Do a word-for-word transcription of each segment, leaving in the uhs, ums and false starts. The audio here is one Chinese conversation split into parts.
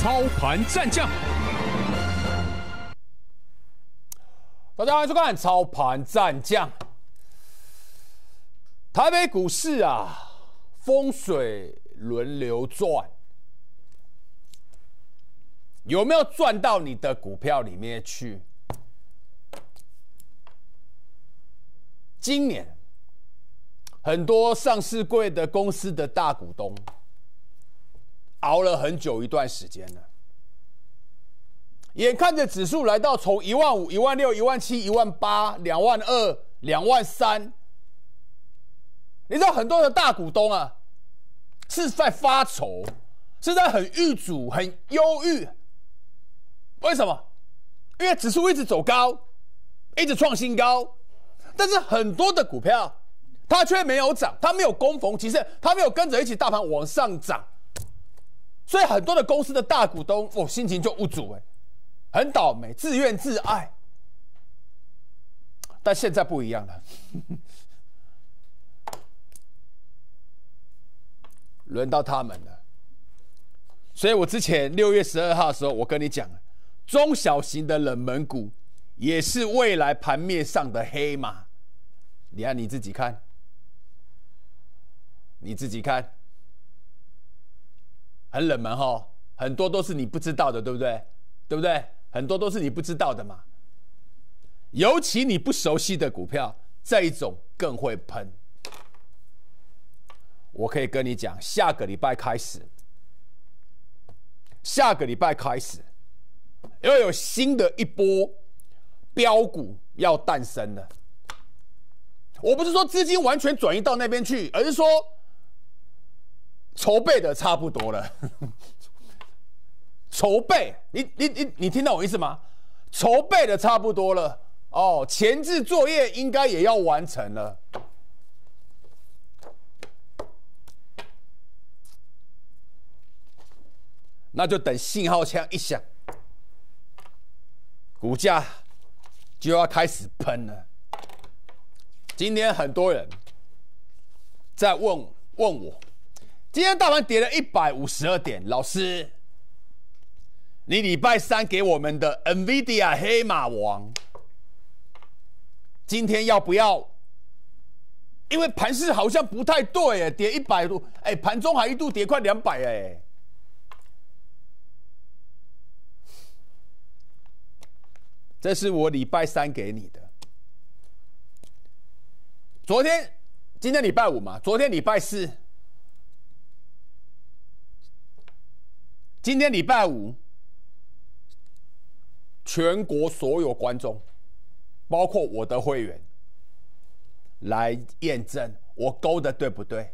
操盘战将。 大家欢迎收看《操盘战将》。台北股市啊，风水轮流转，有没有赚到你的股票里面去？今年很多上市柜的公司的大股东熬了很久一段时间了，眼看着指数来到从一万五、一万六、一万七、一万八、两万二、两万三，你知道很多的大股东啊是在发愁，是在很郁卒、很忧郁。为什么？因为指数一直走高，一直创新高，但是很多的股票它却没有涨，它没有攻逢其胜，它没有跟着一起大盘往上涨，所以很多的公司的大股东哦心情就无助哎。很倒霉，自怨自艾。但现在不一样了，轮到他们了。所以我之前六月十二号的时候，我跟你讲，中小型的冷门股也是未来盘面上的黑马。你看你自己看，你自己看，很冷门齁，很多都是你不知道的，对不对？对不对？很多都是你不知道的嘛，尤其你不熟悉的股票，这一种更会喷。我可以跟你讲，下个礼拜开始，下个礼拜开始，又有新的一波标股要诞生了。我不是说资金完全转移到那边去，而是说筹备的差不多了。筹备，你你你你听到我意思吗？筹备的差不多了哦，前置作业应该也要完成了。那就等信号枪一响，股价就要开始喷了。今天很多人在问问我，今天大盘跌了一百五十二点，老师。你礼拜三给我们的 NVIDIA 黑马王，今天要不要？因为盘势好像不太对，哎，跌一百多，哎，盘中还一度跌快两百，哎。这是我礼拜三给你的。昨天，今天礼拜五嘛，昨天礼拜四，今天礼拜五。全国所有观众，包括我的会员，来验证我勾的对不对。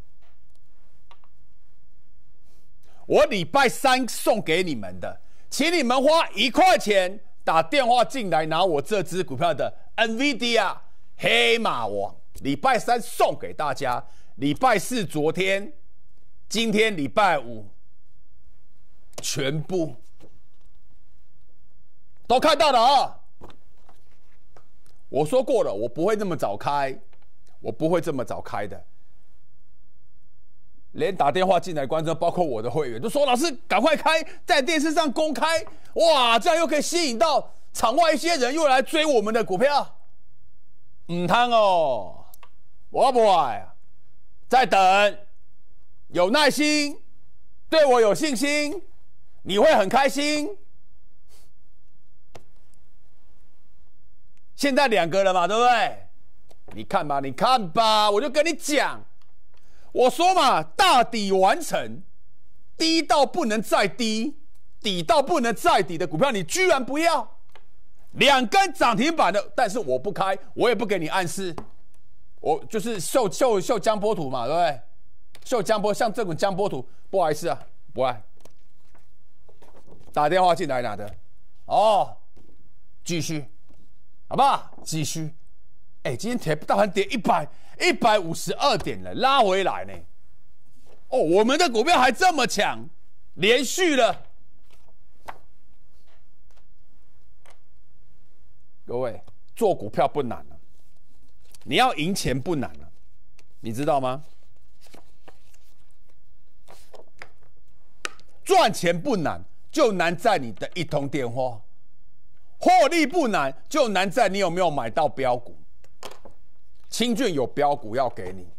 我礼拜三送给你们的，请你们花一块钱打电话进来拿我这支股票的 NVIDIA 黑马王，礼拜三送给大家。礼拜四昨天，今天礼拜五，全部。都看到了啊！我说过了，我不会这么早开，我不会这么早开的。连打电话进来观众，包括我的会员，都说：“老师，赶快开，在电视上公开，哇，这样又可以吸引到场外一些人又来追我们的股票。”唔通哦，我不会，再等，有耐心，对我有信心，你会很开心。现在两个了嘛，对不对？你看吧，你看吧，我就跟你讲，我说嘛，大底完成，低到不能再低，底到不能再底的股票，你居然不要，两根涨停板的，但是我不开，我也不给你暗示，我就是秀秀秀江波图嘛，对不对？秀江波，像这种江波图，不好意思啊，不爱。打电话进来拿的，哦，继续。好不好？继续，哎、欸，今天铁大盘跌一百一百五十二点了，拉回来呢。哦，我们的股票还这么强，连续了。各位，做股票不难了，你要赢钱不难了，你知道吗？赚钱不难， 就难在你的一通电话；获利不难，就难在你有没有买到标股。清俊有标股要给你，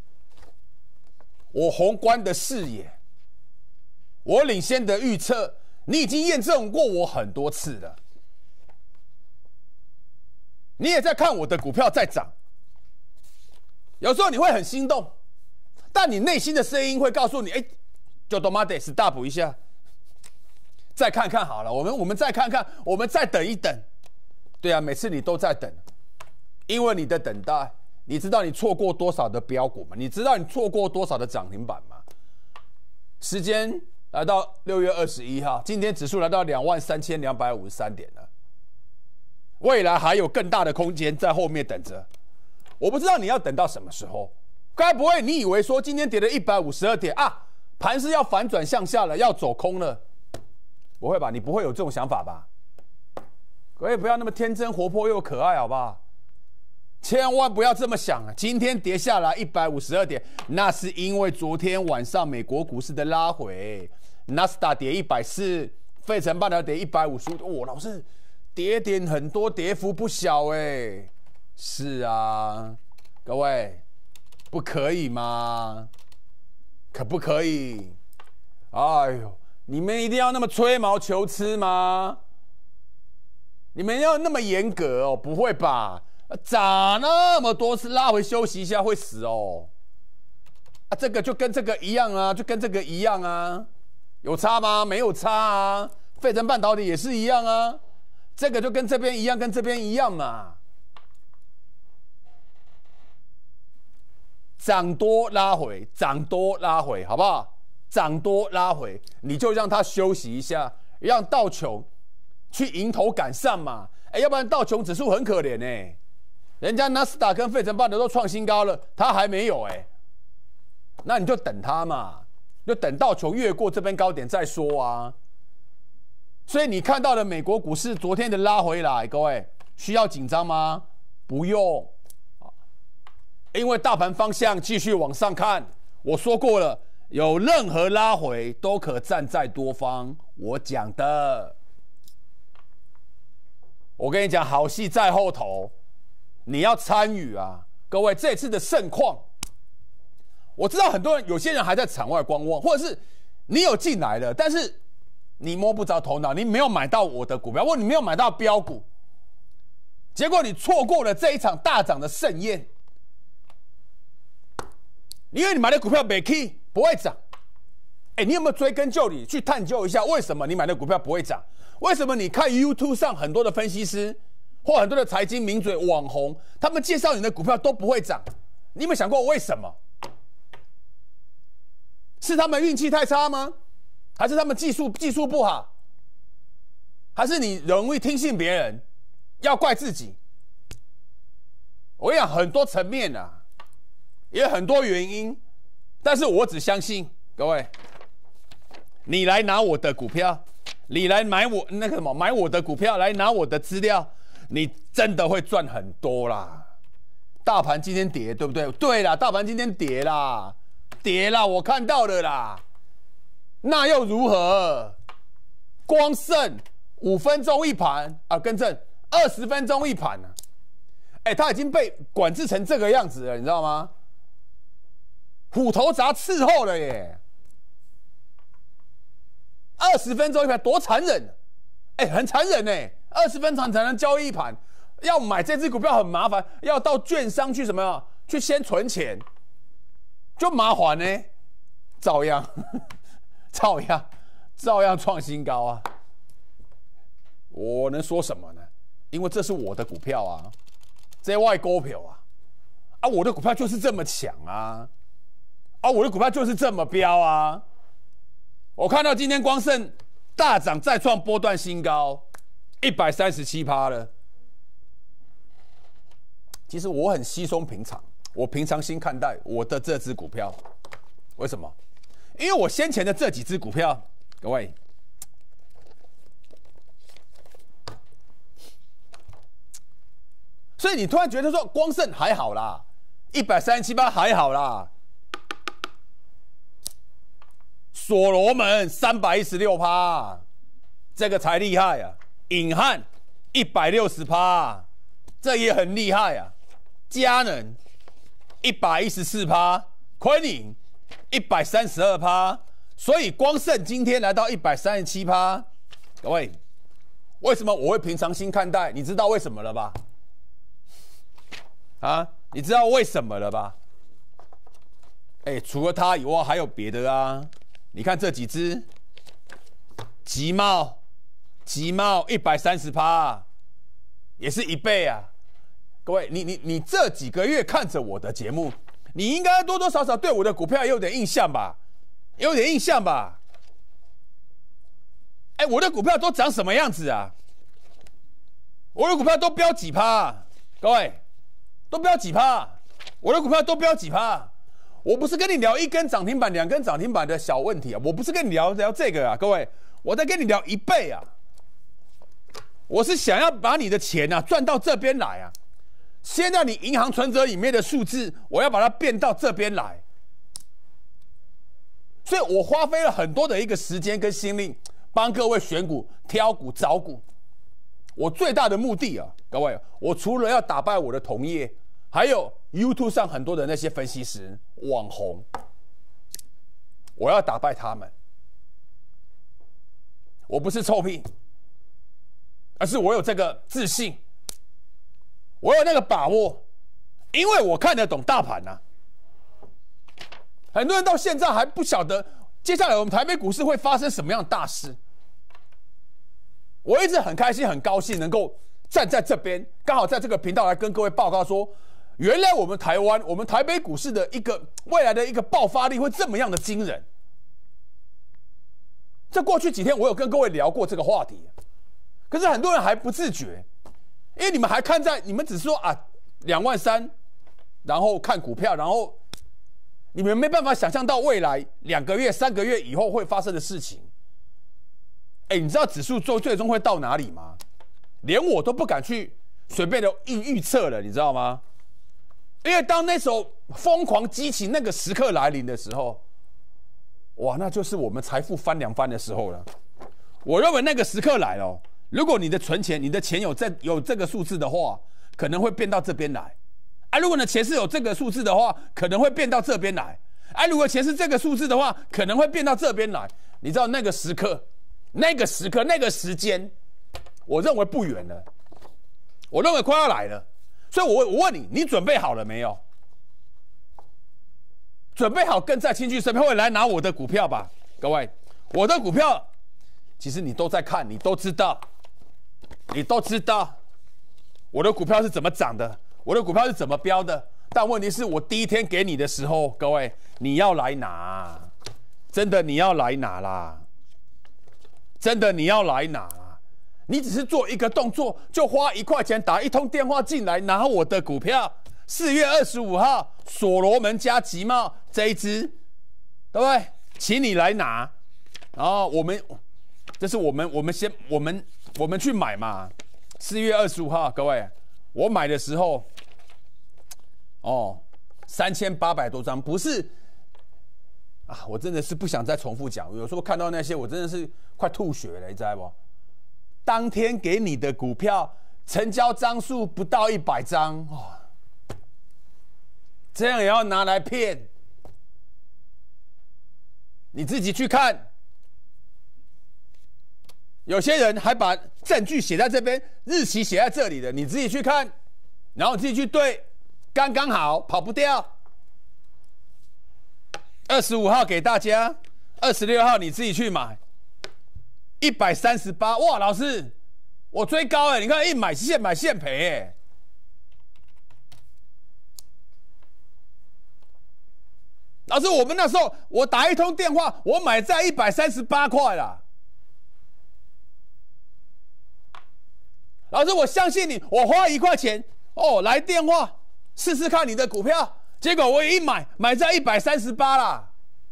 我宏观的视野，我领先的预测，你已经验证过我很多次了。你也在看我的股票在涨，有时候你会很心动，但你内心的声音会告诉你：哎，就他妈得 stop 一下，再看看好了。我们我们再看看，我们再等一等。对啊，每次你都在等，因为你的等待。你知道你错过多少的标股吗？你知道你错过多少的涨停板吗？时间来到六月二十一号，今天指数来到两万三千两百五十三点了。未来还有更大的空间在后面等着。我不知道你要等到什么时候。该不会你以为说今天跌了一百五十二点啊，盘是要反转向下了，要走空了？不会吧？你不会有这种想法吧？各位不要那么天真活泼又可爱，好不好？千万不要这么想啊！今天跌下来一百五十二点，那是因为昨天晚上美国股市的拉回，纳斯达跌一百四，费城半导体跌一百五十五。哦，老师，跌点很多，跌幅不小哎。是啊，各位，不可以吗？可不可以？哎呦，你们一定要那么吹毛求疵吗？你们要那么严格哦？不会吧？涨那么多次，拉回休息一下会死哦。啊，这个就跟这个一样啊，就跟这个一样啊，有差吗？没有差啊。费城半导体也是一样啊，这个就跟这边一样，跟这边一样嘛。涨多拉回，涨多拉回，好不好？涨多拉回，你就让它休息一下，让道琼去迎头赶上嘛。哎，要不然道琼指数很可怜哎、欸。人家纳斯达跟费城半导体都创新高了，它还没有哎、欸，那你就等它嘛，就等道琼越过这边高点再说啊。所以你看到的美国股市昨天的拉回来，各位需要紧张吗？不用，因为大盘方向继续往上看。我说过了，有任何拉回都可站在多方，我讲的。我跟你讲，好戏在后头。你要参与啊，各位！这次的盛况，我知道很多人，有些人还在场外观望，或者是你有进来了，但是你摸不着头脑，你没有买到我的股票，或你没有买到标股，结果你错过了这一场大涨的盛宴，因为你买的股票没 key 不会涨。哎，你有没有追根究底去探究一下，为什么你买的股票不会涨？为什么你看 YouTube 上很多的分析师？或很多的财经名嘴、网红，他们介绍你的股票都不会涨，你有没有想过为什么？是他们运气太差吗？还是他们技术技术不好？还是你容易听信别人？要怪自己？我跟你讲，很多层面啊，也很多原因，但是我只相信各位，你来拿我的股票，你来买我那个什么，买我的股票，来拿我的资料。你真的会赚很多啦！大盘今天跌，对不对？对啦，大盘今天跌啦，跌啦，我看到了啦。那又如何？光剩五分钟一盘啊，更正二十分钟一盘啊！哎，它已经被管制成这个样子了，你知道吗？虎头铡伺候了耶！二十分钟一盘，多残忍！哎，很残忍哎！二十分钟才能交易一盘，要买这只股票很麻烦，要到券商去什么呀？去先存钱，就麻烦呢、欸。照样，照样，照样创新高啊！我能说什么呢？因为这是我的股票啊，这外股票啊，啊，我的股票就是这么强啊，啊，我的股票就是这么飙啊！我看到今天光盛大涨，再创波段新高。一百三十七趴了。其实我很稀松平常，我平常心看待我的这支股票。为什么？因为我先前的这几支股票，各位，所以你突然觉得说光盛还好啦，一百三十七趴还好啦，所罗门三百一十六趴。 这个才厉害啊！隐汉一百六十趴，这也很厉害啊！佳能一百一十四趴，昆凌一百三十二趴，所以光盛今天来到一百三十七趴。各位，为什么我会平常心看待？你知道为什么了吧？啊，你知道为什么了吧？哎，除了它以外，还有别的啊！你看这几只，集茂。集茂一百三十趴，也是一倍啊！各位，你你你这几个月看着我的节目，你应该多多少少对我的股票也有点印象吧？有点印象吧？哎，我的股票都长什么样子啊？我的股票都飙几趴、啊？各位，都飙几趴？我的股票都飙几趴？我不是跟你聊一根涨停板、两根涨停板的小问题啊，我不是跟你聊聊这个啊，各位，我在跟你聊一倍啊！我是想要把你的钱啊赚到这边来啊！现在你银行存折里面的数字，我要把它变到这边来，所以我花费了很多的一个时间跟心力，帮各位选股、挑股、找股。我最大的目的啊，各位，我除了要打败我的同业，还有 YouTube 上很多的那些分析师、网红，我要打败他们。我不是臭屁。而是我有这个自信，我有那个把握，因为我看得懂大盘啊。很多人到现在还不晓得接下来我们台北股市会发生什么样的大事。我一直很开心、很高兴能够站在这边，刚好在这个频道来跟各位报告说，原来我们台湾、我们台北股市的一个未来的一个爆发力会这么样的惊人。在过去几天，我有跟各位聊过这个话题。可是很多人还不自觉，因为你们还看在你们只是说啊两万三，然后看股票，然后你们没办法想象到未来两个月、三个月以后会发生的事情。哎，你知道指数最最终会到哪里吗？连我都不敢去随便的预预测了，你知道吗？因为当那首疯狂激情那个时刻来临的时候，哇，那就是我们财富翻两番的时候了。我认为那个时刻来了。如果你的存钱，你的钱有这有这个数字的话，可能会变到这边来。啊，如果你的钱是有这个数字的话，可能会变到这边来。啊，如果钱是这个数字的话，可能会变到这边来。你知道那个时刻、那个时刻、那个时间，我认为不远了，我认为快要来了。所以我，我问你，你准备好了没有？准备好跟在亲戚身边会来拿我的股票吧，各位，我的股票，其实你都在看，你都知道。你都知道我的股票是怎么涨的，我的股票是怎么飙的，但问题是我第一天给你的时候，各位你要来拿，真的你要来拿啦，真的你要来拿啦，你只是做一个动作，就花一块钱打一通电话进来拿我的股票。四月二十五号，所罗门加集茂这一支，对不对？请你来拿，然后我们，这是我们我们先我们。我们去买嘛，四月二十五号，各位，我买的时候，哦，三千八百多张，不是啊，我真的是不想再重复讲。有时候看到那些，我真的是快吐血了，你知道不？当天给你的股票成交张数不到一百张，哦，这样也要拿来骗？你自己去看。有些人还把证据写在这边，日期写在这里的，你自己去看，然后自己去对，刚刚好，跑不掉。二十五号给大家，二十六号你自己去买，一百三十八，哇，老师，我追高哎，你看一买现买现赔哎。老师，我们那时候我打一通电话，我买在一百三十八块啦。老师，我相信你，我花一块钱哦来电话试试看你的股票，结果我一买买在一百三十八啦。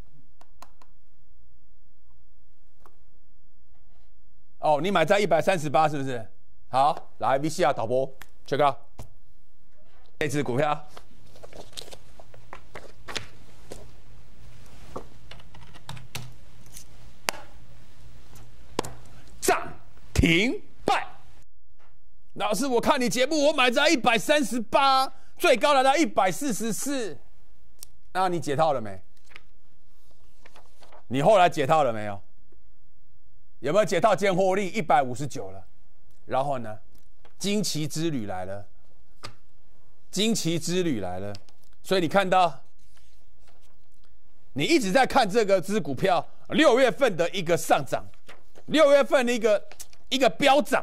哦，你买在一百三十八是不是？好，来 V C R 导播 check out 这支股票。涨停败。老师，我看你节目，我买在一百三十八，最高来到一百四十四。那你解套了没？你后来解套了没有？有没有解套见获利一百五十九了？然后呢，惊奇之旅来了，惊奇之旅来了。所以你看到，你一直在看这个只股票六月份的一个上涨，六月份的一个一个飙涨。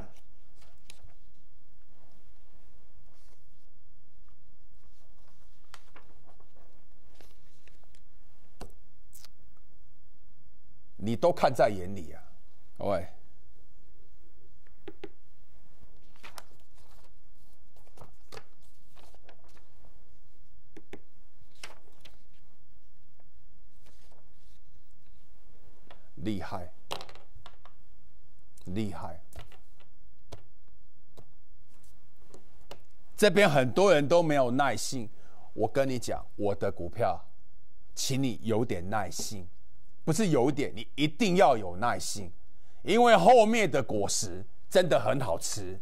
你都看在眼里啊，各位。厉害，厉害！这边很多人都没有耐性，我跟你讲，我的股票，请你有点耐性。不是有点，你一定要有耐心，因为后面的果实真的很好吃，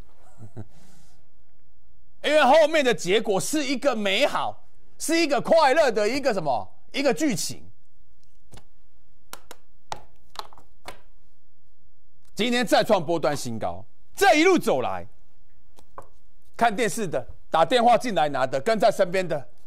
因为后面的结果是一个美好，是一个快乐的一个什么一个剧情。今天再创波段新高，这一路走来，看电视的、打电话进来拿的、跟在身边的，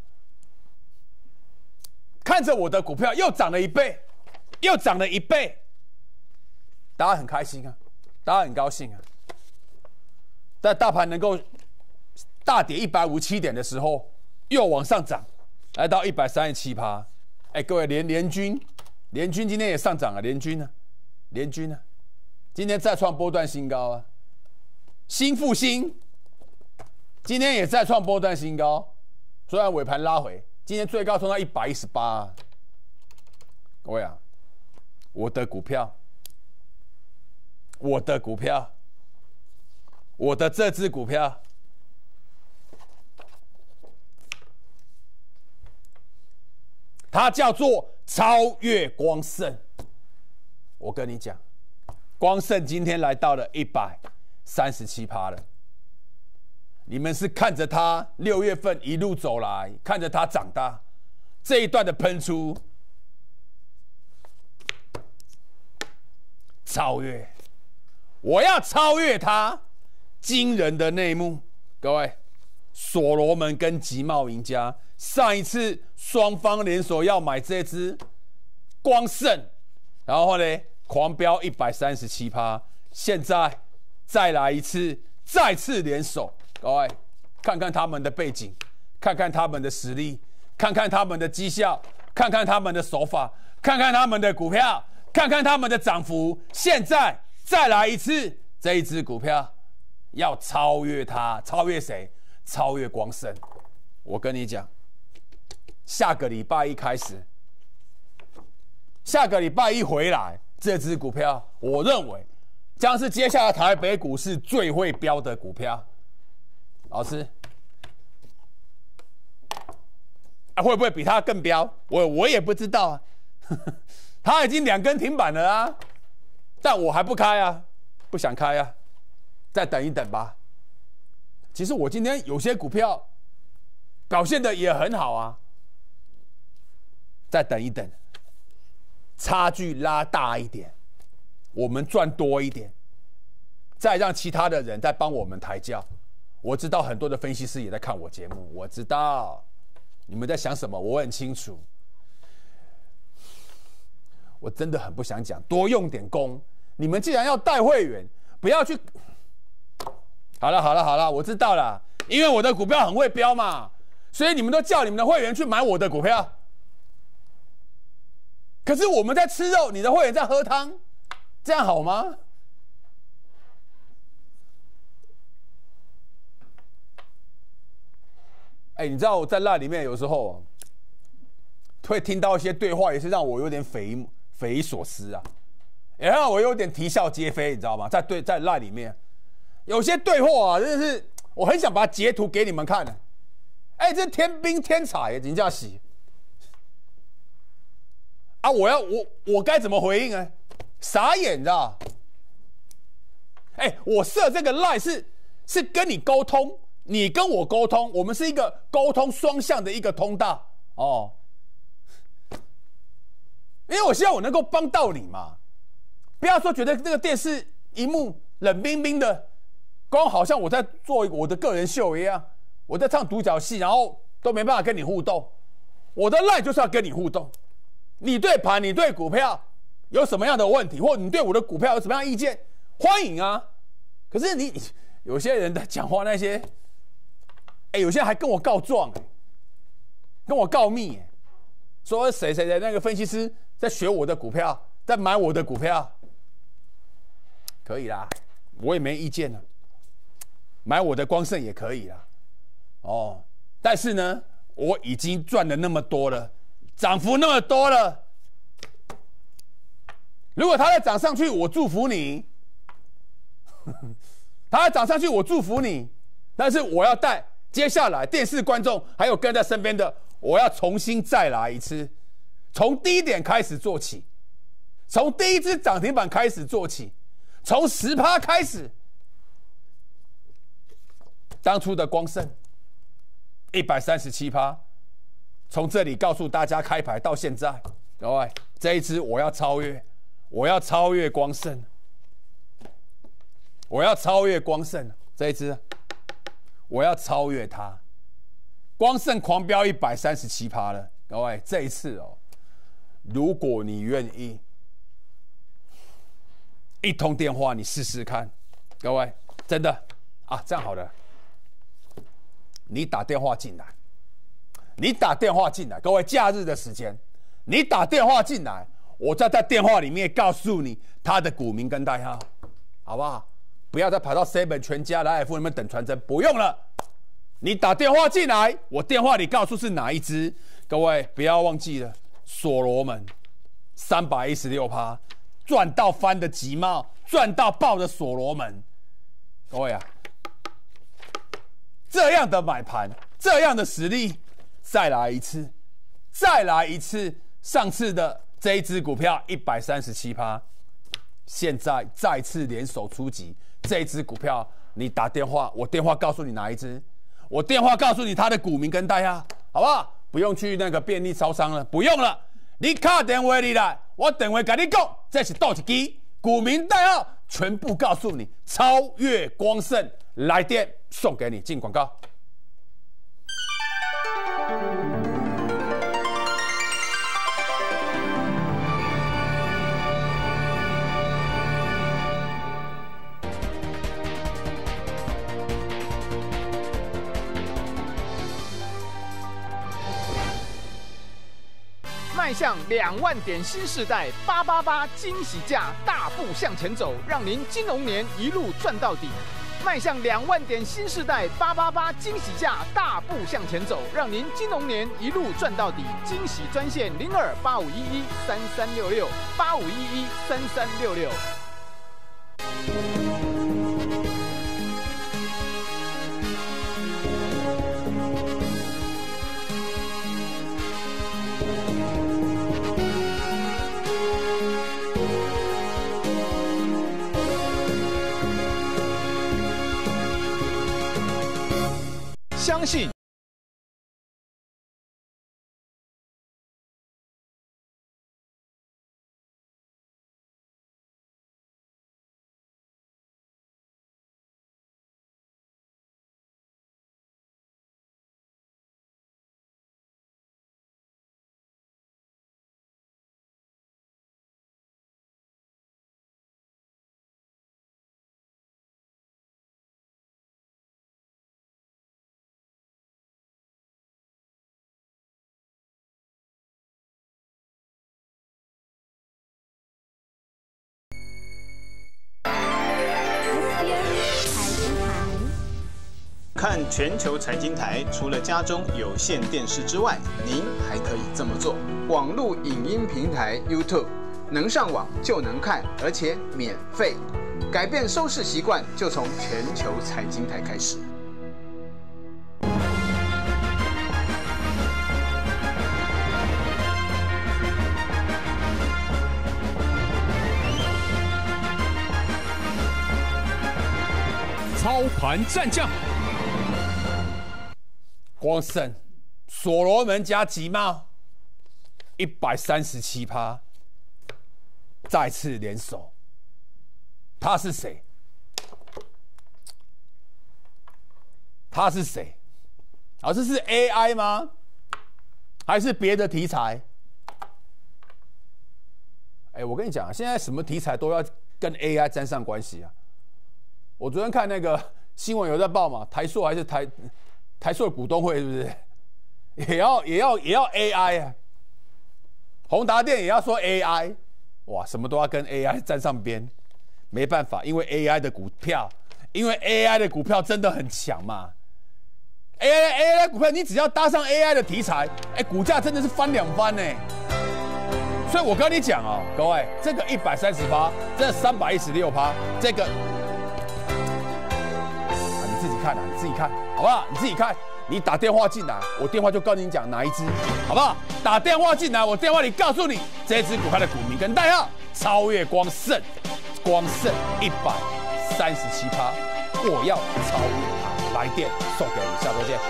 看着我的股票又涨了一倍。又涨了一倍，大家很开心啊，大家很高兴啊。在大盘能够大跌一百五十七点的时候，又往上涨，来到一百三十七趴。哎，各位联联军，联军今天也上涨了，联军呢？联军呢？今天再创波段新高啊！新复兴今天也再创波段新高，虽然尾盘拉回，今天最高冲到一百一十八。各位啊！我的股票，我的股票，我的这支股票，它叫做超越光盛。我跟你讲，光盛今天来到了一百三十七趴了。你们是看着它六月份一路走来，看着它长大，这一段的喷出。超越，我要超越它！惊人的内幕，各位，所罗门跟集贸赢家上一次双方联手要买这支光盛，然后呢狂飙一百三十七趴，现在再来一次，再次联手，各位看看他们的背景，看看他们的实力，看看他们的绩效，看看他们的手法，看看他们的股票。看看他们的涨幅，现在再来一次，这一支股票要超越它，超越谁？超越光盛。我跟你讲，下个礼拜一开始，下个礼拜一回来，这支股票，我认为将是接下来台北股市最会飙的股票。老师，啊，会不会比它更飙？我我也不知道啊。他已经两根停板了啊，但我还不开啊，不想开啊，再等一等吧。其实我今天有些股票表现的也很好啊，再等一等，差距拉大一点，我们赚多一点，再让其他的人再帮我们抬轿。我知道很多的分析师也在看我节目，我知道你们在想什么，我很清楚。我真的很不想讲，多用点功。你们既然要带会员，不要去。好了好了好了，我知道了，因为我的股票很会飙嘛，所以你们都叫你们的会员去买我的股票。可是我们在吃肉，你的会员在喝汤，这样好吗？哎，你知道我在那里面有时候会听到一些对话，也是让我有点匪匪夷所思啊，也让我有点啼笑皆非，你知道吗？在对在 LINE 里面，有些对话啊，真的是我很想把它截图给你们看的。哎，这天兵天才，人家喜啊！我要我我该怎么回应呢？傻眼，你知道？ 哎，我设这个 line 是是跟你沟通，你跟我沟通，我们是一个沟通双向的一个通道哦。因为我希望我能够帮到你嘛，不要说觉得这个电视荧幕冷冰冰的，光好像我在做我的个人秀一样，我在唱独角戏，然后都没办法跟你互动。我的 line 就是要跟你互动，你对盘，你对股票有什么样的问题，或你对我的股票有什么样的意见，欢迎啊。可是你有些人的讲话那些，哎，有些人还跟我告状，哎，跟我告密，哎，说谁谁谁那个分析师在学我的股票，在买我的股票，可以啦，我也没意见了，买我的光盛也可以啦，哦，但是呢，我已经赚了那么多了，涨幅那么多了，如果它再涨上去，我祝福你。它再涨上去，我祝福你。但是我要带接下来电视观众还有跟在身边的，我要重新再来一次，从低点开始做起，从第一只涨停板开始做起，从 百分之十 开始。当初的光盛 一百三十七趴， 从这里告诉大家开牌到现在，各位，这一支我要超越，我要超越光盛，我要超越光盛，这一支我要超越它。光盛狂飙 一百三十七趴 了，各位，这一次哦，如果你愿意，一通电话你试试看，各位，真的啊，这样好了，你打电话进来。你打电话进来，各位，假日的时间，你打电话进来，我再在电话里面告诉你他的股名跟代号，好不好？不要再跑到 seven 全家来 F 那边等传真，不用了。你打电话进来，我电话里告诉是哪一支，各位不要忘记了，所罗门三百一十六趴，赚到翻的集贸，赚到爆的所罗门，各位啊，这样的买盘，这样的实力。再来一次，再来一次！上次的这一支股票 一百三十七趴， 现在再次联手出击。这一支股票，你打电话，我电话告诉你哪一支，我电话告诉你它的股名跟代号，好不好？不用去那个便利超商了，不用了。你打电话你来，我电话跟你讲，这是倒一支，股名代号全部告诉你。超越光盛，来电送给你，进广告。 迈向两万点新世代，八八八惊喜价大步向前走，让您金龙年一路赚到底。迈向两万点新世代，八八八惊喜价大步向前走，让您金龙年一路赚到底。惊喜专线零二八五一一三三六六八五一一三三六六。相信看全球财经台，除了家中有线电视之外，您还可以这么做：网络影音平台 YouTube， 能上网就能看，而且免费。改变收视习惯，就从全球财经台开始。 操盘战将。 光盛、所罗门加吉茂，一百三十七趴，再次联手。他是谁？他是谁？啊，这是 A I 吗？还是别的题材？哎，我跟你讲，现在什么题材都要跟 A I 沾上关系啊！我昨天看那个新闻有在报嘛，台塑还是台台塑的股东会是不是？也要也要也要 A I 啊！宏达电也要说 A I， 哇，什么都要跟 A I 沾上边，没办法，因为 A I 的股票，因为 A I 的股票真的很强嘛。A I A I 股票，你只要搭上 A I 的题材，哎，股价真的是翻两番呢。所以我跟你讲哦，各位，这个一百三十趴，这三百一十六趴，这个啊，你自己看啊，你自己看，好不好？你自己看，你打电话进来，我电话就告诉你讲哪一支，好不好？打电话进来，我电话里告诉你这支股票的股民跟代号，超越光盛，光盛一百三十七趴，我要超越它。来电送给你，下周见。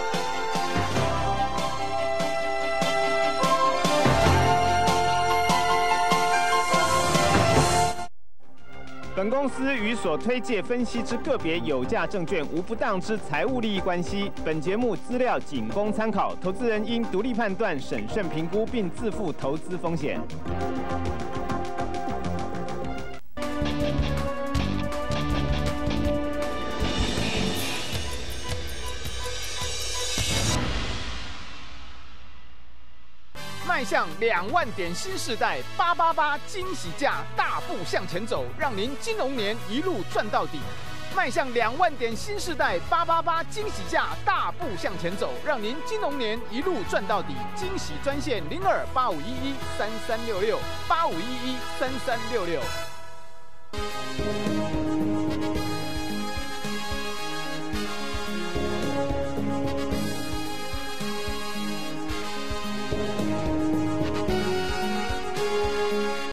本公司与所推介分析之个别有价证券无不当之财务利益关系。本节目资料仅供参考，投资人应独立判断、审慎评估，并自负投资风险。迈向两万点新世代，八八八惊喜价大步向前走，让您金融年一路赚到底。迈向两万点新世代，八八八惊喜价大步向前走，让您金融年一路赚到底。惊喜专线零二八五一一三三六六八五一一三三六六。